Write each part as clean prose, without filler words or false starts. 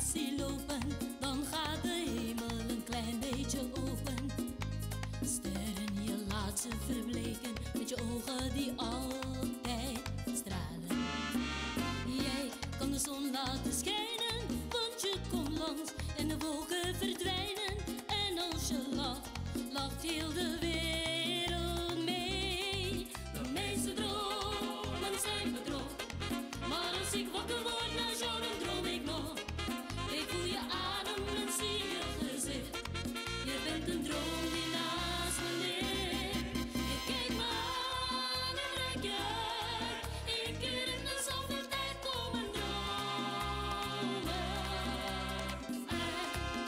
zie lopen, dan gaat de hemel een klein beetje open. Sterren, je laat ze verbleken met je ogen die altijd stralen. Jij kan de zon laten schijnen, want je komt langs en de wolken verdwijnen. En als je lacht, lacht heel de wereld mee. De meeste dromen zijn bedrog, maar als ik wakker word naast jou, dan droom ik nog. Ik voel je adem en zie je gezicht. Je bent een droom die naast me ligt. Je kijkt me aan en reik je uit. Eén keer in de zoveel tijd komen dromen uit.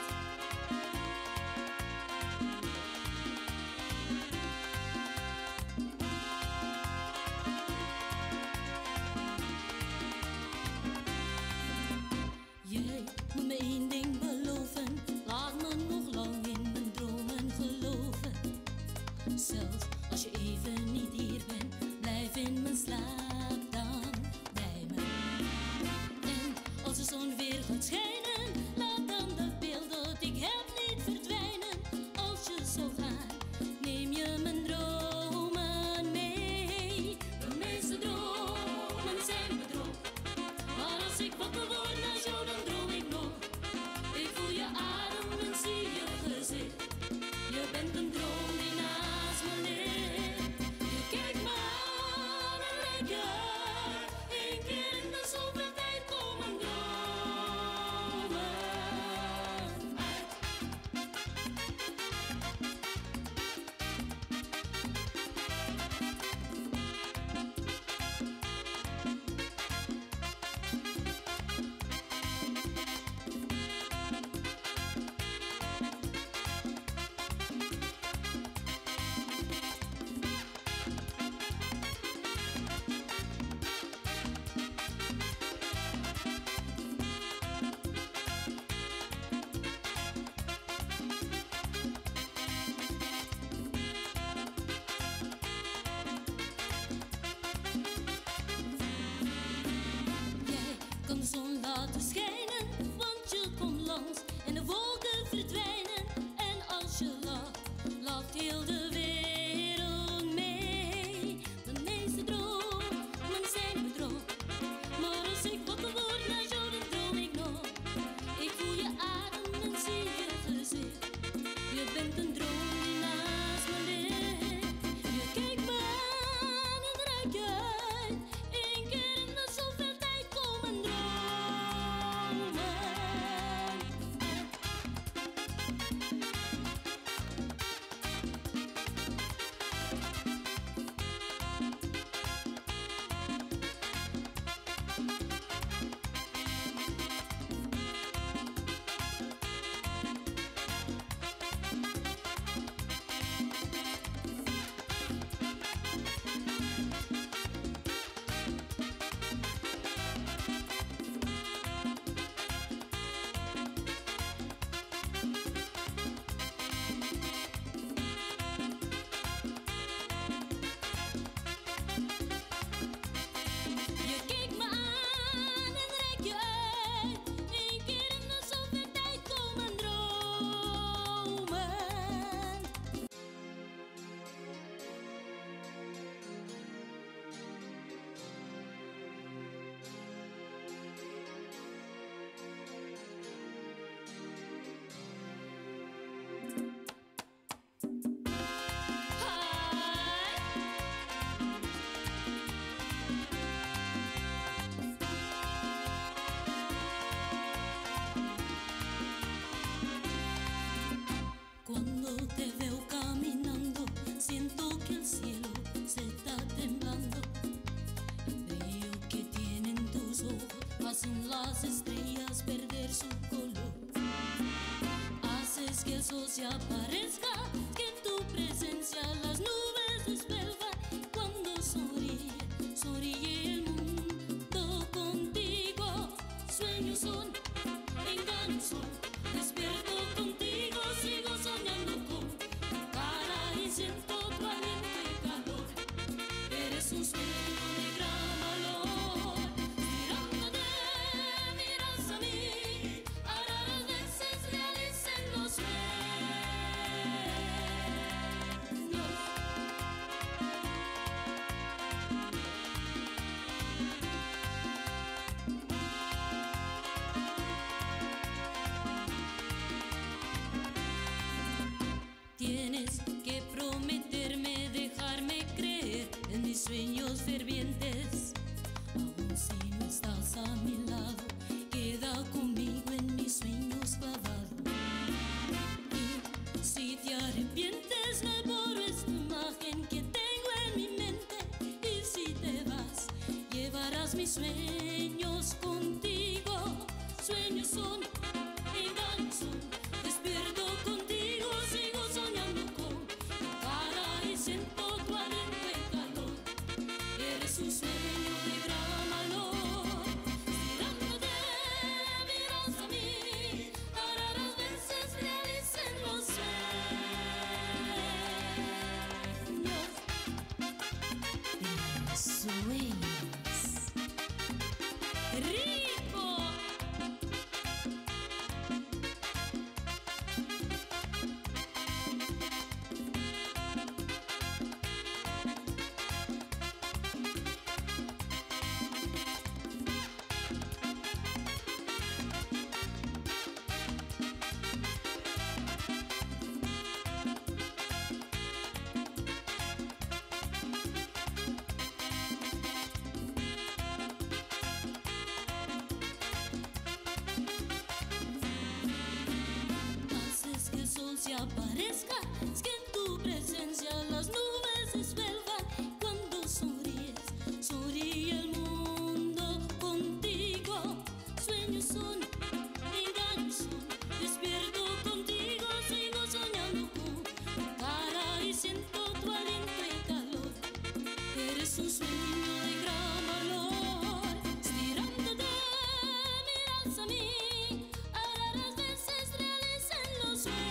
Jij moet me één ding beloven, laat me nog lang in mijn dromen geloven. Zelfs als je even niet hier bent, blijf in mijn slaap dan bij me. En als de zon weer gaat schijnen, laat dan de beeld dat ik heb niet verdwijnen. Als je zou gaan, neem je mijn dromen mee. De meeste dromen zijn bedrog, maar als ik wakker word naast jou, dan droom ik nog. Ik voel je adem en zie je gezicht. Je bent een droom die naast me ligt. Je kijkt me aan en reik je uit. Eén keer in de zoveel tijd komen dromen uit. Kan de zon laten schijnen, want je komt langs en de wolken verdwijnen. En als je lacht, lacht heel de wereld mee. De meeste dromen zijn bedrog, maar als ik wakker word naast jou, dan droom ik nog. Ik voel je adem en zie je gezicht. Je bent een droom die naast me ligt. Je kijkt me aan en reik je uit. Eén keer in de zoveel tijd komen dromen uit. Je kijkt me aan en reik je uit. Eén keer in de zoveel tijd komen dromen. Cuando te veo caminando, siento que el cielo se está temblando. El brillo que tienen tus ojos hacen las estrellas perder su color. Haces que el sol se aparezca, que en tu presencia las nubes despelgan. Cuando sonríe, sonríe el mundo contigo. Sueños son, engaños son, despierto contigo, sigo soñando con tu cara y siento tu aliento y calor. Eres un sueño de gran valor. Mirándote, miras a mí, a arrepientes, me borres tu imagen que tengo en mi mente. Y si te vas, llevarás mis sueños contigo. Sueños son, engaños son. Despierto contigo, sigo soñando con tu cara y siento tu aliento y calor. Eres un sueño de gran valor. Estirándote, miras a mí, para raras veces realicen los sueños. ¡Rico! Se aparezca, es que en tu presencia las nubes desvelvan. Cuando sonríes, sonríe el mundo contigo. Sueños son, engaños son. Despierto contigo, sigo soñando con tu cara y siento tu aliento y calor. Eres un sueño de gran valor. Estirándote, miras a mí, a raras veces realicen los sueños.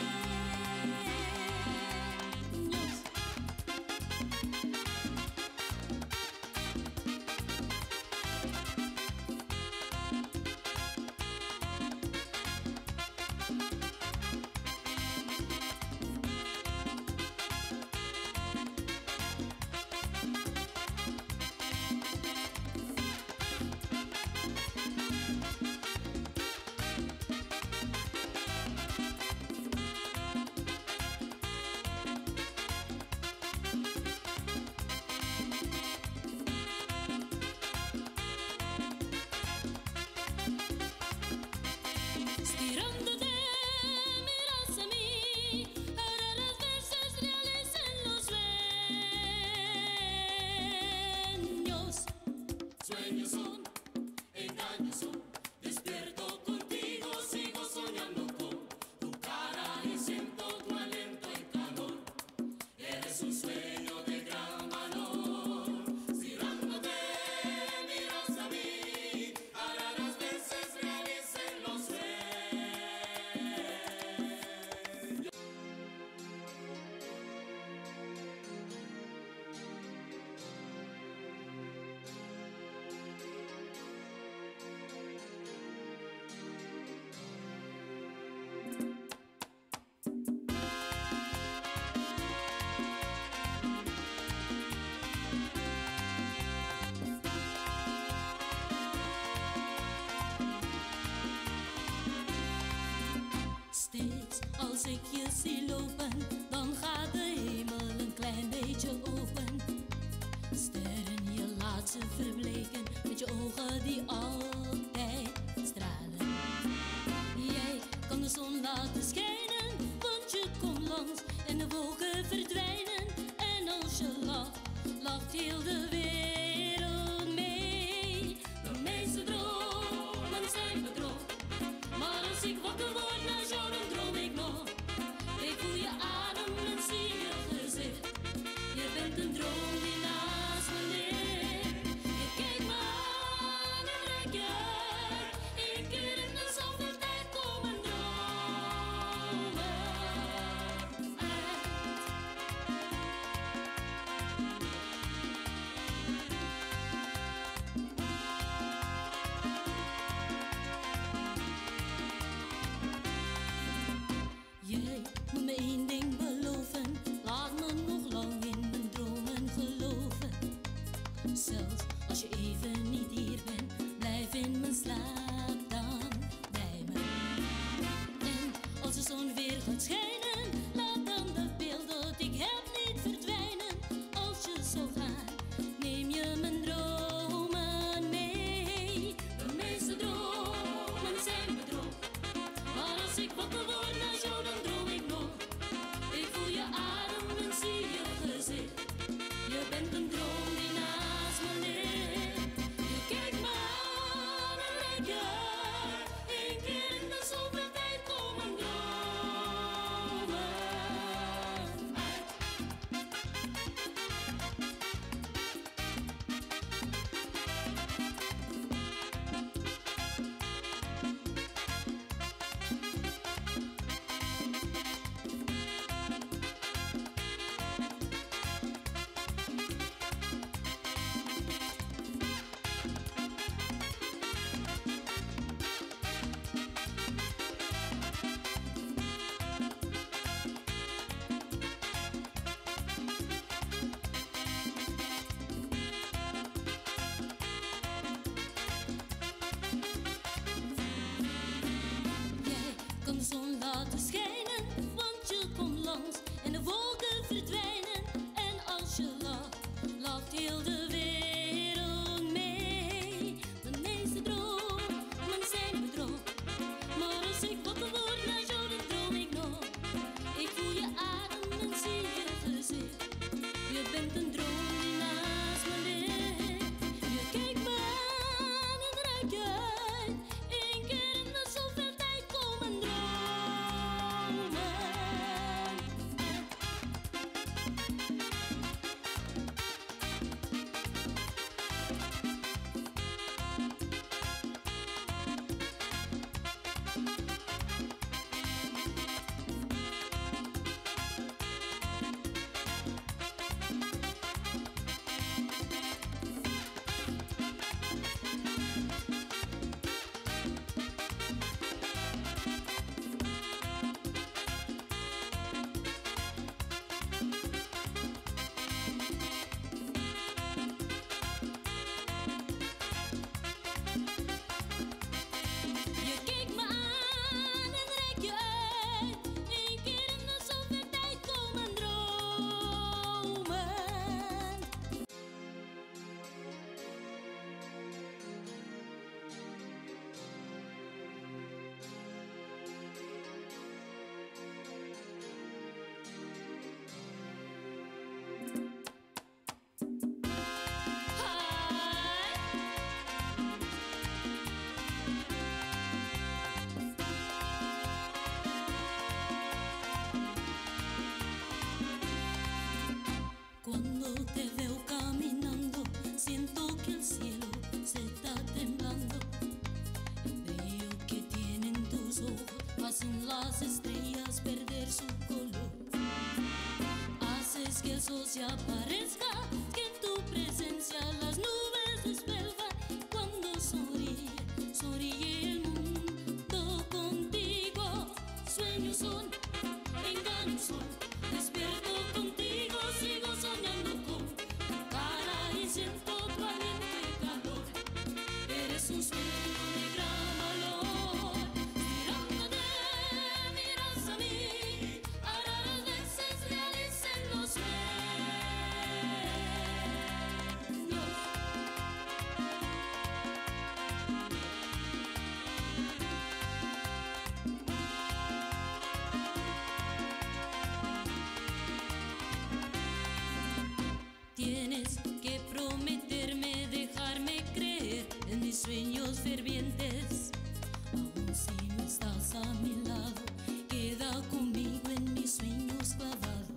Als ik je zie lopen, dan gaat de hemel een klein beetje open. Sterren, je laat ze verbleken met je ogen die altijd stralen. Jij kan de zon laten schijnen, want je komt langs en de wolken verdwijnen. En als je lacht, lacht heel de wereld mee. De meeste dromen zijn bedrog, maar als ik wakker word naar jou, dan droom ik nog. Ik voel je adem en zie je gezicht. Je bent een droom die naast me ligt. Je kijkt me aan en reik je uit. Eén keer in de zoveel tijd komen dromen uit. Jij moet me één ding beloven, laat me nog lang in mijn dromen geloven. Zelfs als je even niet hier bent, blijf in mijn slaap dan bij me. En als de zon weer gaat schijnen, laat dan dat beeld dat ik heb niet verdwijnen. Als je zou gaan, neem je mijn dromen mee. De meeste dromen zijn bedrog, maar als ik wakker word naar jou, dan droom ik nog. estrellas perder su color. Haces que el sol se aparezca, que en tu presencia las nubes desvelvan. Cuando sonríe, sonríe el mundo contigo. Sueños son, engaños son, despierto contigo, sigo soñando con tu cara y siento tu aliento y calor. Eres un sueño de gran valor, mirándote miras a mí, a raras veces realicen los sueños. Tienes que prometerme dejarme creer en mis sueños fervientes. Aun si no estás a mi lado, queda conmigo en mis sueños clavado.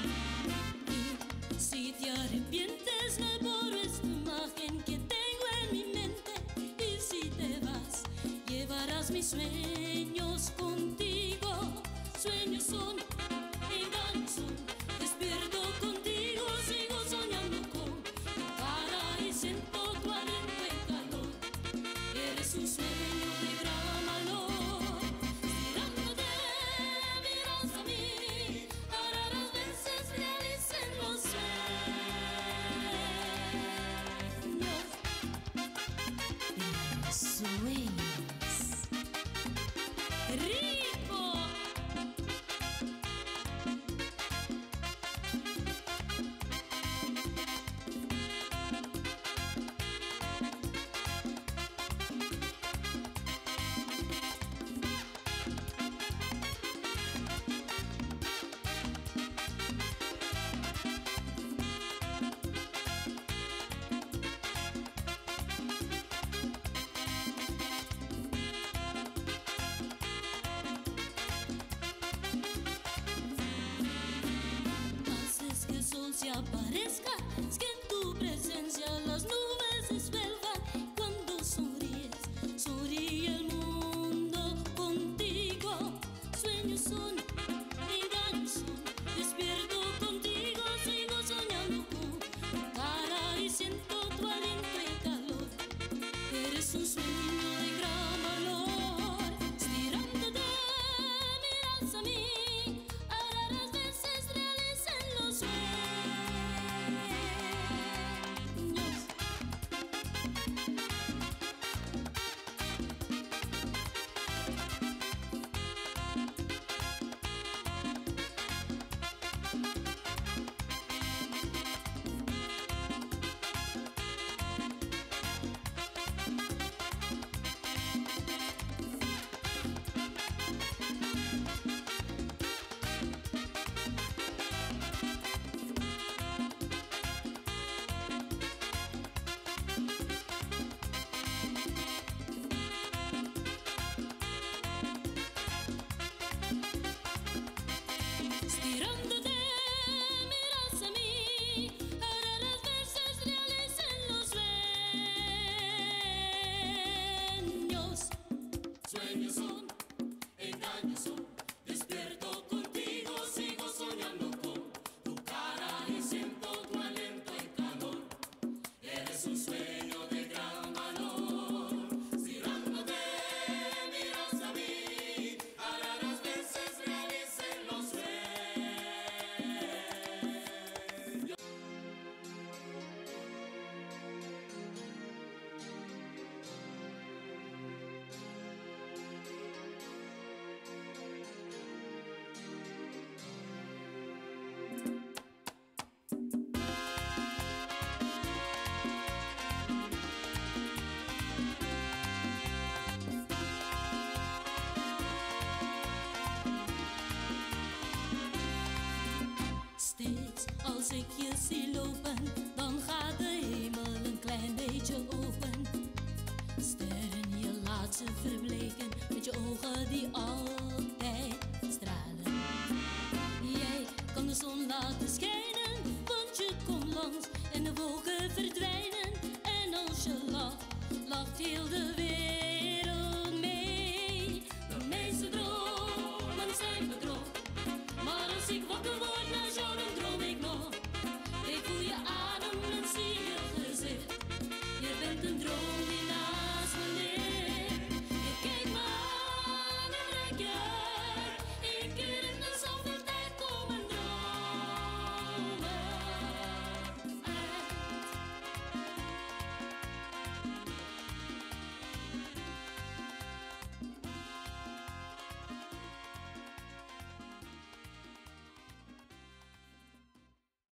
Y si te arrepientes, me borro esta imagen que tengo en mi mente. Y si te vas, llevarás mis sueños contigo. Sueños son, engaños son, despierto contigo, sigo soñando con tu cara y siento tu aliento y calor. Eres un sueño de gran valor, mirándote miras a mí, a raras veces realicen los sueños. Sueños. ¡Rico! Haces que el sol se aparezca, es que en tu presencia las nubes desvelvan. Cuando sonríes, sonríe el mundo contigo. Sueños son, engaños son, despierto contigo, sigo soñando con tu cara y siento tu aliento y calor. Eres un sueño de gran valor, estirándote miras a mí, a raras veces realicen los sueños. Estirándote miras a mí, a raras veces realicen los sueños. Sueños son, engaños son, despierto contigo, sigo soñando con tu cara y siento tu aliento y calor. Eres un sueño de gran valor, estirándote miras a mí, a raras veces realicen los sueños. Steeds als ik je zie lopen, dan gaat de hemel een klein beetje open. Sterren, je laat ze verbleken met je ogen die altijd stralen. Jij kan de zon laten schijnen, want je komt langs en de wolken verdwijnen. En als je lacht, lacht heel de wereld.